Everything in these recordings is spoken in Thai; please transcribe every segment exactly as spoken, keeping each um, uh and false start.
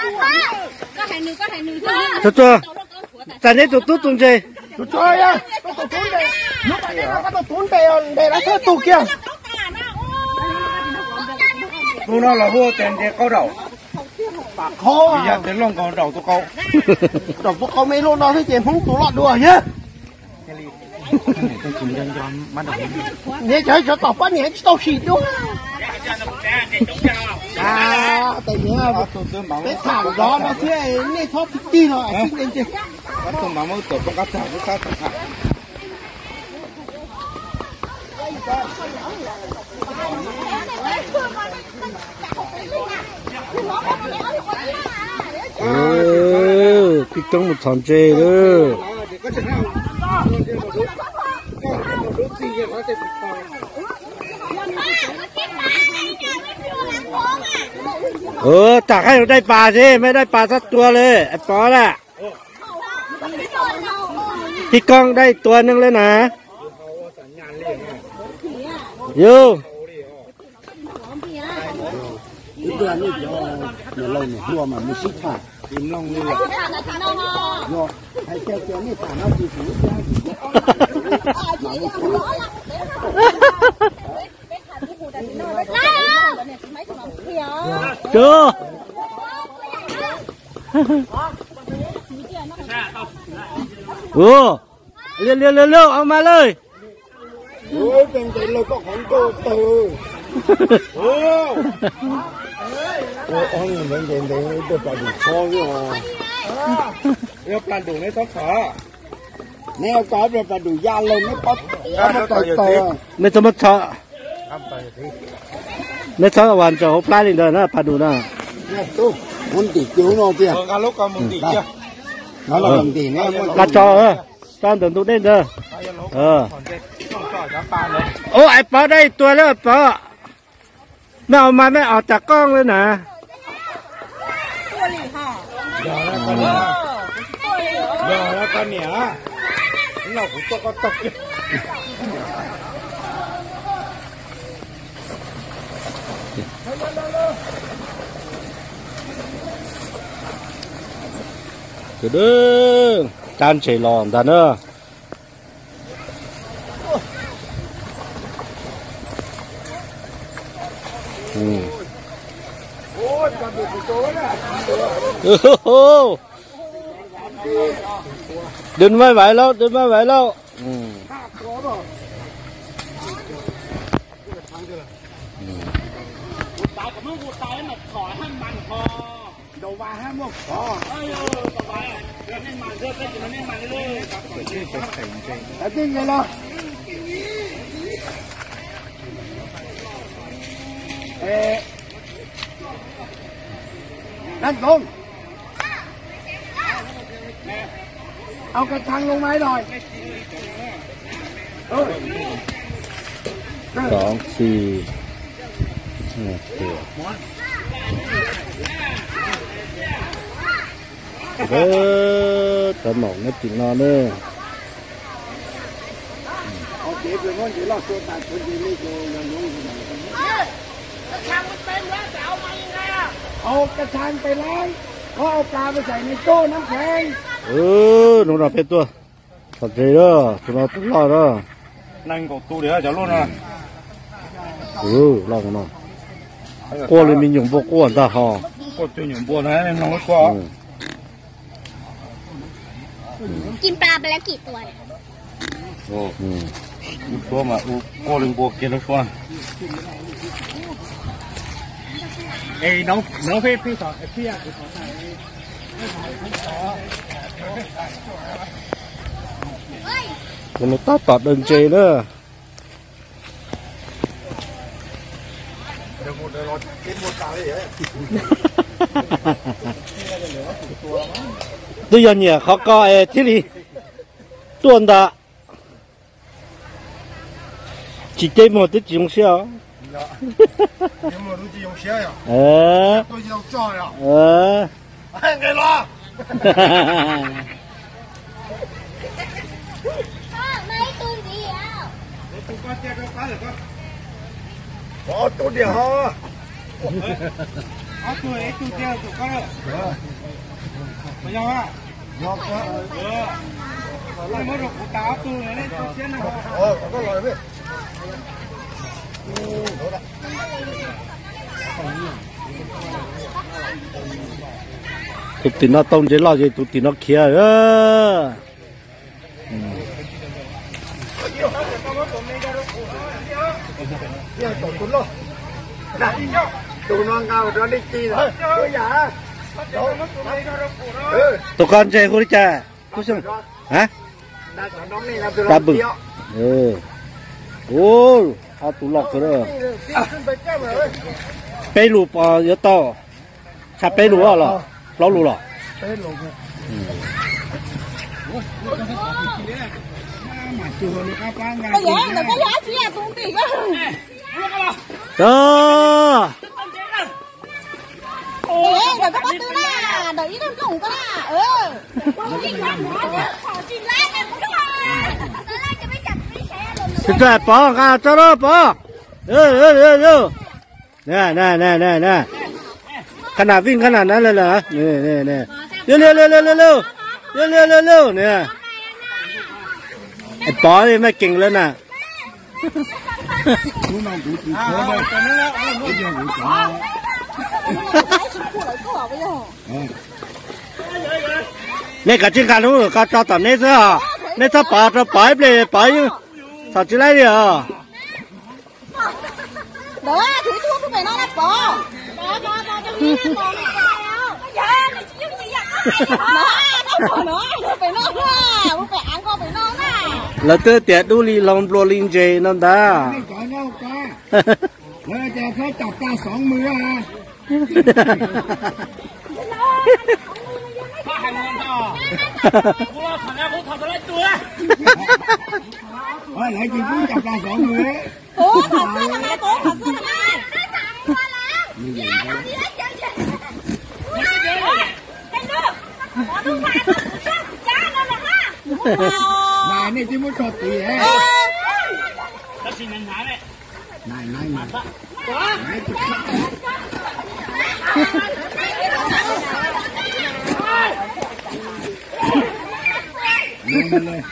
cho cho tại đây tụt tụt tung chơi tụt chơi á tụt tụt đây lúc này nó có tụt đây đây là thế tụt kia cô nó là vua tiền để câu đầu khó à để lông câu đầu tôi câu đầu tôi câu mấy lô đó thế tiền không tụt lọt đùa nhá nhớ chơi cho tao bắt nhớ tao xịt luôn à tại vì cái thảo đó nó sẽ nên thoát tí rồi không lên trên bắt tôi mà mới tổ công tác thảo với các thảo ừ cái trong một thằng chơi đó ừ chả hay đượcได้ปลาสิไม่ได้ปลาสักตัวเลยไอ้ปอล่ะพี่ก้องได้ตัวนึงเลยนะยูเดือนนี้ยอเดี๋ยวเราเนี่ยรวมมันมีสิบห้าทีมลงนี่แหละยอให้แกเจ้านี่ผ่านเอาจีสูงแค่จีเจอโอ้เร็วเร็วเร็วเร็วเอามาเลยโอ้เป็นใจเราก็ของโตโตโอ้โอ้อันนี้เป็นใจเราตัวปลาดุกทองอยู่เรียกปลาดุกในท้องขาแนวกอล์ฟเป็นปลาดุกยาเลยไม่ป๊อปไม่ต่อยต่อไม่ต้องมาเฉาะไม่เฉาะวันจะเอาปลาดินเดินนะปลาดุกนะเนี่ยตู้มันติดจิ้วน้องเตี้ยการลุกกับมึงติดเจ้า nó là làm gì nữa cá trò ơ con tưởng tụi đến giờ ờ ô ai bỏ đây tôi đó bỏ nào mà mới ở chặt con lên nè giờ nó con nhỉ nó cũng to con tóc cái đó tan chảy lòn ta nữa ừ đừng mới vậy đâu đừng mới vậy đâu ừ đầu vai hai mươi có ở trên này lo ê đánh conเอากระชังลงมาหน่อยสองสี่เนี่ยเออตะหมองไม่กินนอนเลยเอาเก็บเลยว่าเดี๋ยวเราตัวตัดคนดีไม่โจยังรู้อยู่ไหนกระชังมันเต็มแล้วจะเอามายังไงอ่ะเอากระชังไปล้างเขาเอาปลาไปใส่ในตู้น้ำแข็งเออหนูน่ะเป็นตัวสัตว์เด้อตัวเราต้องรอดเด้อนั่งกดตู้เดี๋ยวจะลุ้นนะเออลองหน่อยกลัวเลยมีหยุ่งพวกกวนตาหอกดตัวหยุ่งบัวนะน้องก็กลัวกินปลาไปแล้วกี่ตัวเนี่ยโอ้อืมอุตัวมาอุกลิงบัวกินแล้วตัวเอ้ยน้องน้องพี่พี่สอนพี่อ่ะสอนใส่มันตัดตัดเดินเจเนอะตัวยันเนี่ยเขาก็เอที่นี่ตัวนั้นจีเจหมดที่จีงเชียวเออเออให้ไงล่ะไม่ตัวเดียวอ๋อตัวเดียวฮะเอาตัวไอ้ตัวเดียวตัวก็เลยเออไม่ยอมอ่ะยอมก็เออแล้วมันก็ตาตัวนี่ตัวเชี่ยนะเออก็ลอยไปโอ้โหละตุตินอต้มเจล่อเจตุตินอเคียเออเดี๋ยวตัวตุ่นล้อได้ยกตัวน้องเงาตัวนี้จีนตัวใหญ่ตัวกันใจคุณจ่าคุณชมฮะตาบึกเออโอ้เอาตัวหลอกตัวเด้อไปหลูปอเยอะต่อชับไปหลูอ่ะหรอเราหลูหรอไปหลู cái giá là cái giá chỉ là tốn tiền á. Đó. Ê, rồi có bắt tư na, đợi ý con cùng có na. Ừ. Cái này bỏ ra cho nó bỏ. Ừ ừ ừ ừ. Nè nè nè nè nè. ขนาดวิ่งขนาดนั้นเลยเหรอนี่นี่นี่เร็วเร็วเร็วเร็วเร็วเร็วเร็วเร็วเร็วเร็วเนี่ยไอ้ปอนี่ไม่เก่งแล้วน่ะนี่ก็จริงกันรู้ก็ต่อต่อนี่ซะนี่ถ้าปอจะปล่อยไปเลยปล่อยสักทีไรเดียว đó thử thuốc của mày nó là bò bò bò bò trong kia bò này bò dạ mày chỉ giúp gì vậy nó nó bò nó phải nó ha muốn phải ăn con phải nó nè là tôi tiệt đu li lòng bò linh dê nó đã ไม่ก่อนเอาปลาแล้วจะเขาจับปลาสองมือฮะข้าหันเงินต่อกูว่าขันแล้วกูทำอะไรตัวเฮ้ยไหนจริงกูจับปลาสองมือ cố thật xưa thằng này cố thật xưa thằng này này này chỉ muốn cho tỷ ấy cái gì này này này này này lên lên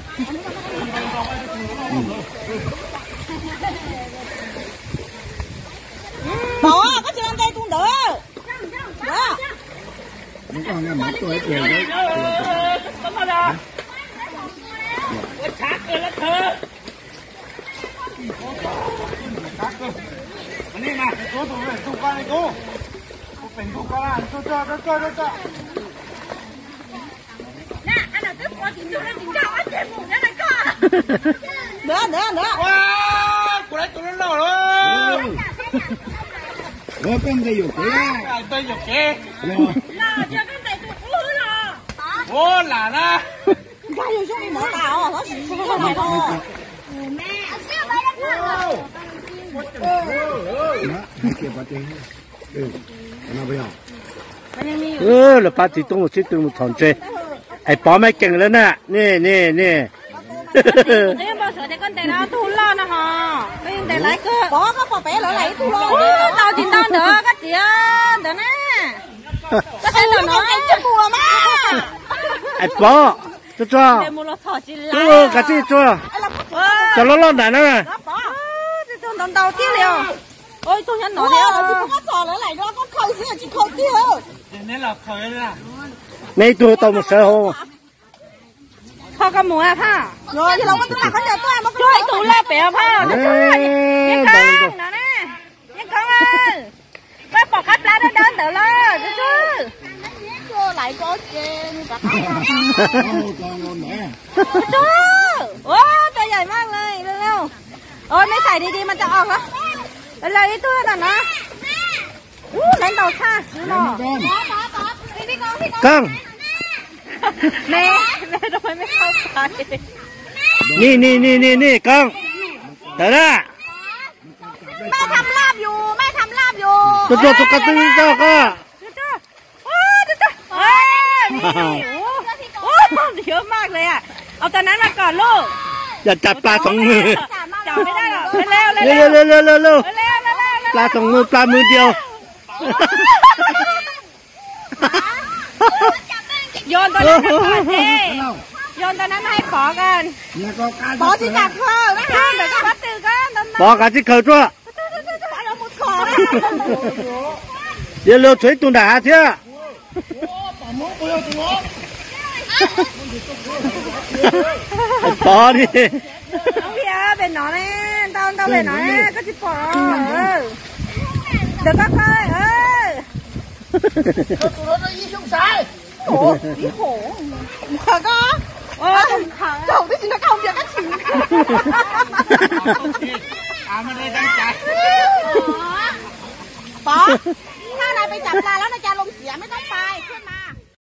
đó có chuyện ăn đây cũng được đó nó còn là mất tuổi tiền đấy anh đi mà số tụi này tụi con này côเป็นทุกข์อะไรตัวตัวตัวตัวตัวน่ะอันนั้นก็พอถึงอยู่แล้วถึงจะเอาเจ็บหมูนั่นแหละก็เด้อเด้อเด้อว้ากูได้ตัวนั้นหล่อเลยเออเป็นได้อยู่เก๋ได้อยู่เก๋หล่อหล่อเจอกันแต่ตัวกูหล่อโอ้หล่อนะ家有兄弟冇打哦，他是兄弟冇打。แม่เอาเสื้อไปแล้วพ่อเออนะเก็บมาเองเออเอาไปเอาเออแล้วป้าที่ตรงที่ตรงถอนใจไอ้ปอไม่เก่งแล้วน่ะนี่นี่นี่นี่บอกเสือจะก้นแต่ละตู้ล่อนะฮะไม่ยังแต่ไรก็ปอก็ปอเป๋หล่อไหลตู้ล่อเต่าจินต้องเด้อก็เจียเด้อนะก็เป็นหล่อน้อยจะบัวมากไอ้ปอตัวตัวตัวกะจีตัวจะล้อล้อไหนนะจะตัวดำดำที่เดียวโอ้ยตัวฉันหนอเดียวที่พวกเขาสอนแล้วไหลก็ก็เขาเสียจีเขาเดียวนี่หลับเขาเลยนะในตัวตัวมันเสียหัวพ่อกับหมูอะพ่อโอ้ยที่เราก็ตัวหลักเขาจะตัวมันช่วยตัวแรกเป๋อพ่อยังกังนะนะยังกังเลยไปปอกคัดปลาเดินเดินเดี๋ยวเลยจื้อไหลก็เจนกับใครจื้อโอ้ตัวใหญ่มากเลยเร็วๆโอ้ยไม่ใส่ดีๆมันจะออกเหรอเร็วๆอีตัวน่ะนะอู้เล่นต่อค่ะนี่หรอกังแม่แม่ทำไมไม่เข้าไปนี่นี่นี่นี่นี่กังเดี๋ยวนะแม่ทำลาบอยู่แม่ทำลาบอยู่ตัวตัวตัวกระตือเจ้าก็โอ้ตัวตัวเฮ้ยโอ้เยอะมากเลยอ่ะเอาตอนนั้นมาก่อนลูกอย่าจับปลาสองมือจับไม่ได้หรอกเร็วเร็วเร็วเร็วเร็วเร็วเร็วเร็วปลาสองมือปลามือเดียวโยนตัวนั้นก่อนสิโยนตัวนั้นให้ปอกันปอที่จับเธอไม่ให้เดี๋ยวก็วัดตื่นกันตอนนั้นปอกาจิเขาจ้วปอเราหมดคอเลยเดี๋ยวเราช่วยตุนด่าเถอะปอนี่น้องเบียร์เป็นหนอนแน่ตอนตอนเป็นหนอนแน่ก็จิปอเออเดี๋ยวก็ค่อยเออโอ้ยโหมาก็เออเจ้าได้จินตนาการเบียร์ก็ถึงอาไม่ได้ตั้งใจปอ